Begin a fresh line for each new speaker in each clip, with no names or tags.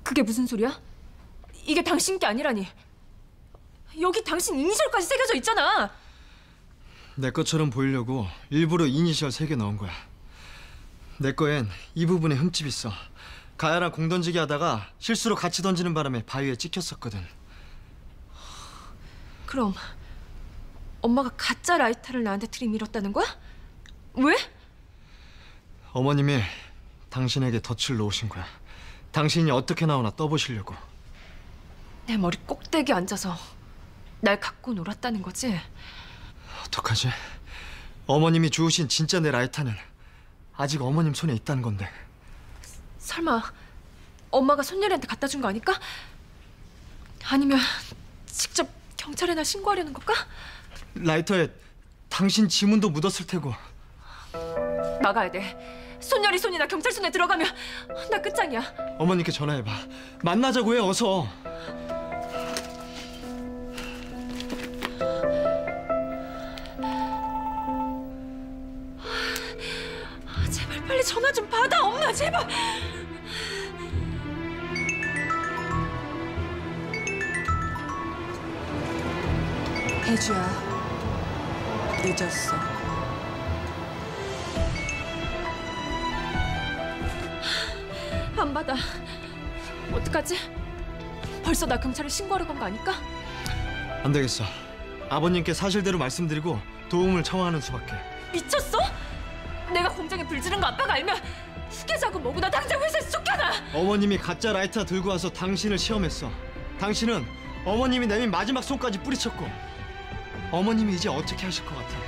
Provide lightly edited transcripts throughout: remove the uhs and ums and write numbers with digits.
그게 무슨 소리야? 이게 당신 게 아니라니. 여기 당신 이니셜까지 새겨져 있잖아.
내 것처럼 보이려고 일부러 이니셜 3개 넣은 거야. 내 거엔 이 부분에 흠집 있어. 가야랑 공 던지기 하다가 실수로 같이 던지는 바람에 바위에 찍혔었거든.
그럼 엄마가 가짜 라이터를 나한테 들이밀었다는 거야? 왜?
어머님이 당신에게 덫을 놓으신 거야. 당신이 어떻게 나오나 떠보시려고.
내 머리 꼭대기 앉아서 날 갖고 놀았다는 거지?
어떡하지? 어머님이 주우신 진짜 내 라이터는 아직 어머님 손에 있다는 건데.
설마 엄마가 손녀리한테 갖다 준 거 아닐까? 아니면 직접 경찰에 나 신고하려는 걸까?
라이터에 당신 지문도 묻었을 테고.
나가야 돼. 손녀리 손이나 경찰 손에 들어가면 나 끝장이야.
어머님께 전화해봐. 만나자고 해, 어서.
제발 빨리 전화 좀 받아, 엄마, 제발.
혜주야, 늦었어.
안 받아. 어떡하지? 벌써 나 경찰에 신고하러 간 거 아닐까?
안 되겠어. 아버님께 사실대로 말씀드리고 도움을 청하는 수밖에.
미쳤어? 내가 공장에 불 지른 거 아빠가 알면 후계자고 뭐고 나 당장 회사에서 쫓겨나.
어머님이 가짜 라이터 들고 와서 당신을 시험했어. 당신은 어머님이 내민 마지막 손까지 뿌리쳤고. 어머님이 이제 어떻게 하실 것 같아?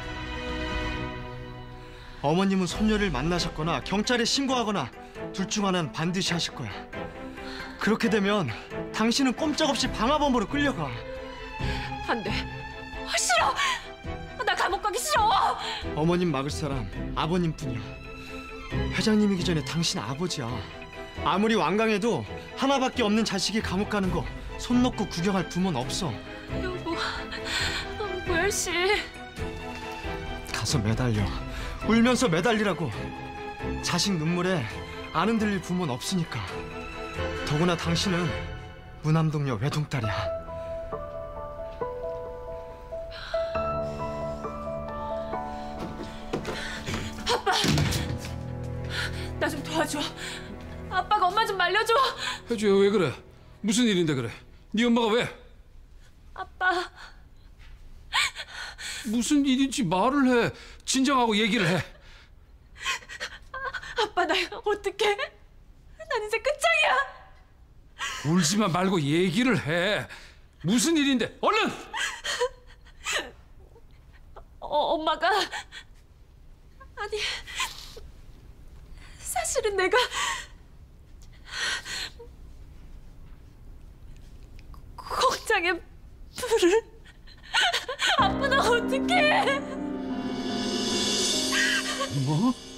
어머님은 손녀를 만나셨거나 경찰에 신고하거나 둘 중 하나는 반드시 하실 거야. 그렇게 되면 당신은 꼼짝없이 방화범으로 끌려가.
안 돼. 싫어. 나 감옥 가기 싫어.
어머님 막을 사람 아버님뿐이야. 회장님이기 전에 당신 아버지야. 아무리 완강해도 하나밖에 없는 자식이 감옥 가는 거 손 놓고 구경할 부모는 없어.
여보, 무열씨.
가서 매달려. 울면서 매달리라고. 자식 눈물에 안 흔들릴 부모는 없으니까. 더구나 당신은 무남동녀 외동딸이야.
아빠! 나 좀 도와줘. 아빠가 엄마 좀 말려줘.
혜주야, 왜 그래? 무슨 일인데 그래? 네 엄마가 왜?
아빠.
무슨 일인지 말을 해. 진정하고 얘기를 해.
아빠, 나 어떡해? 난 이제 끝장이야.
울지만 말고 얘기를 해. 무슨 일인데? 얼른!
엄마가... 아니... 사실은 내가... 공장에 불을... 아빠, 나 어떡해?
뭐?